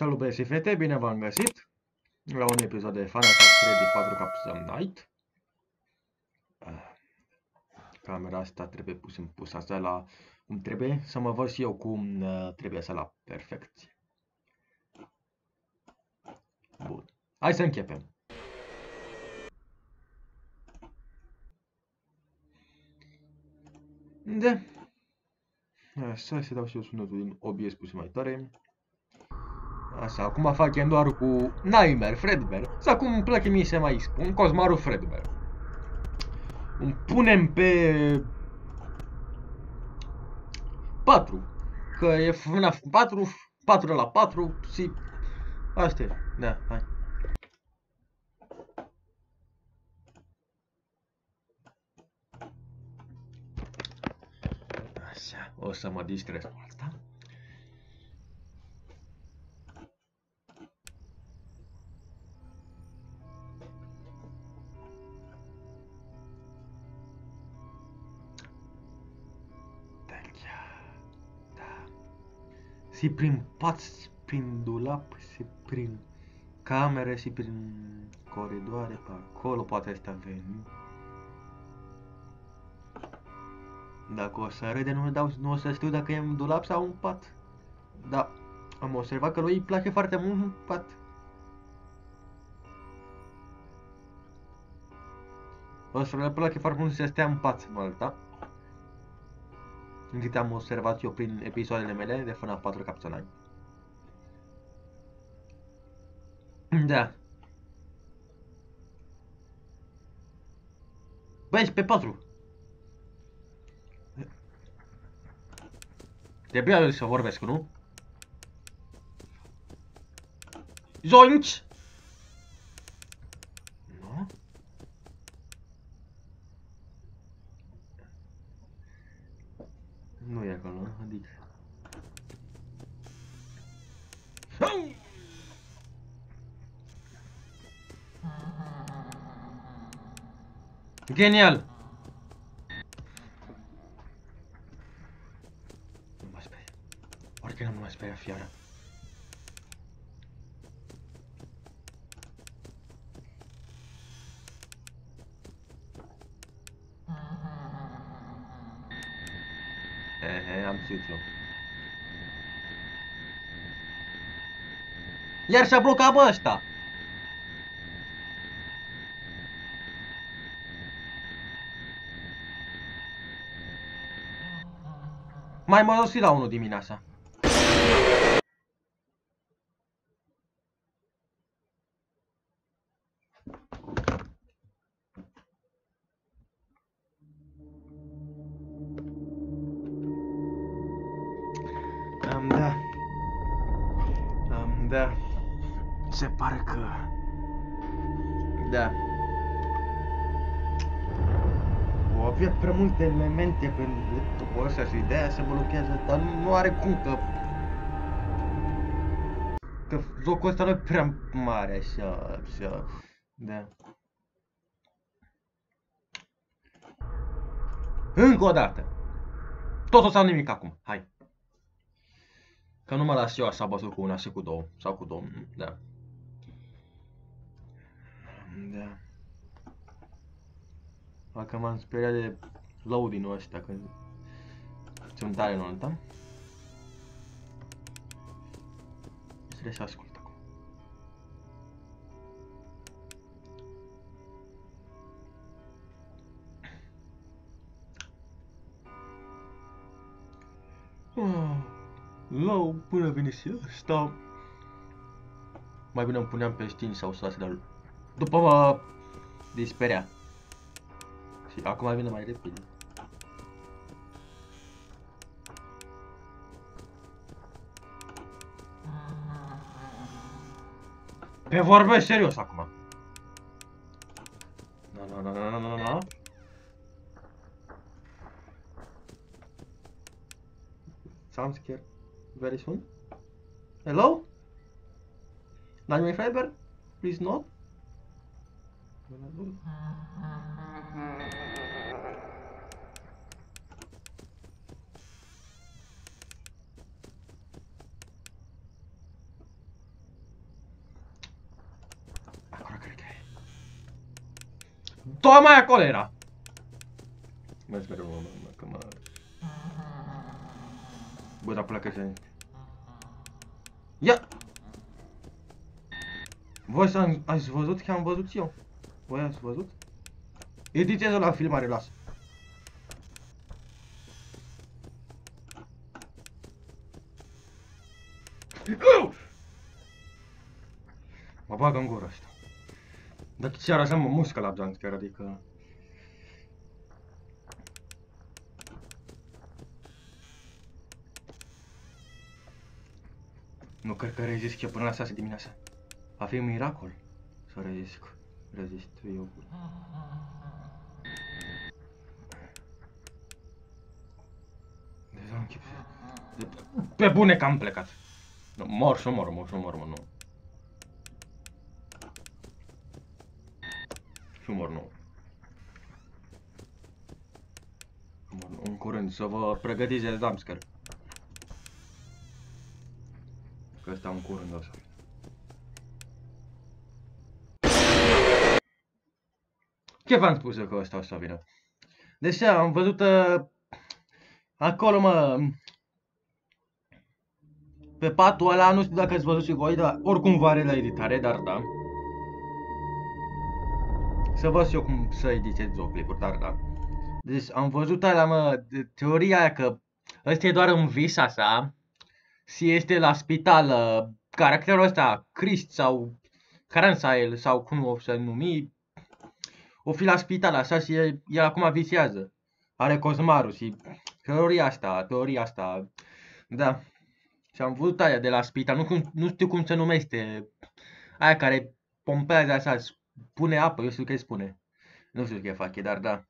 Salut băieți și fete, bine v-am găsit la un episod de Final Fantasy 4 Capsule Night. Camera asta trebuie pusă asta la cum trebuie, să mă văd și eu cum trebuie să la perfecție. Bun, hai să începem. De. Așa, să dau și eu sunetul din OBS puțin mai tare. Așa, acum facem doar cu Nightmare, Fredbear, sau cum îmi place mie să mai spun, Cosmarul Fredbear. Îmi punem pe 4, că e FNAF 4, 4 la 4 și asta e, da, hai. Așa, o să mă distrez cu asta. Da. Și prin pat, și prin dulap, și prin camere, și prin coridoare, pe acolo poate ăsta veni. Dacă o să râde, nu o să știu dacă e în dulap sau în pat. Da, am observat că lui îi place foarte mult în pat. O să le place foarte mult să stea în pat, Malta. Din câte am observat eu prin episoadele mele de FNAF 4 Capsule Night. Da. Băi, ești pe 4. Trebuia să vorbesc, nu? Zoinci! Nu? Nu e acolo, adică... Genial! Nu mă sperie. Orică nu mă sperie fiara. Am știut eu. Iar și-a blocat, bă, ăsta! Mai mă rosti la 1 dimineața. Da. Se pare că... Da. O avea prea multe elemente pe laptopul ăsta și de-aia se blochează, dar nu are cum că jocul ăsta nu e prea mare așa, da. Încă o dată. Totul sau nimic acum, hai. Că nu mă las eu așa bătut cu una și cu două, sau cu două, da. Da. Dacă m-am speriat de loading-ul ăsta, că sunt tare nonta. Trebuie să ascult acum. Low, până vine și ăsta. Mai bine îmi puneam pe Steam sau să lase de după mă disperea. Și acum vine mai repede. Pe vorbesc serios acum. No. Sounds scared. Very soon. Hello? Nightmare Fiber? Please not. Toma acolo era! Mă speră, că mă... Bă, dar pleacă să... Ia! Voi ați văzut că am văzut eu? Voi ați văzut? Editează la filmare, lasă. Mă bagă în gură asta. Dar chiar așa mă muscă la jumpscare, adică... Nu cred că rezist eu până la 6 dimineața. Va fi un miracol să rezist eu. Deja închip. Pe bune că am plecat. Nu, mor, nu. Și mor, nu. În curând, să vă pregătiți de jumpscare. Că ăsta în curând o să. Ce v-am spus eu că ăsta o să vină? Deci am văzut acolo, mă, pe patul ăla, nu știu dacă ați văzut și voi, dar oricum va are la editare, dar da. Să văd și eu cum să editez două clipuri, dar da. Deci am văzut alea, mă, teoria aia că ăsta e doar un vis așa și este la spital caracterul ăsta, Christ sau Caransael sau cum o să numi, o fi la spital așa și el acum visează. Are Cosmarul și teoria asta, da. Și am văzut aia de la spital, nu știu cum se numește, aia care pompează așa, pune apă, eu știu ce spune. Nu știu ce face, dar da.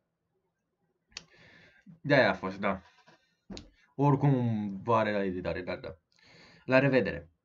De-aia a fost, da. Oricum va are la editare, dar da. La revedere!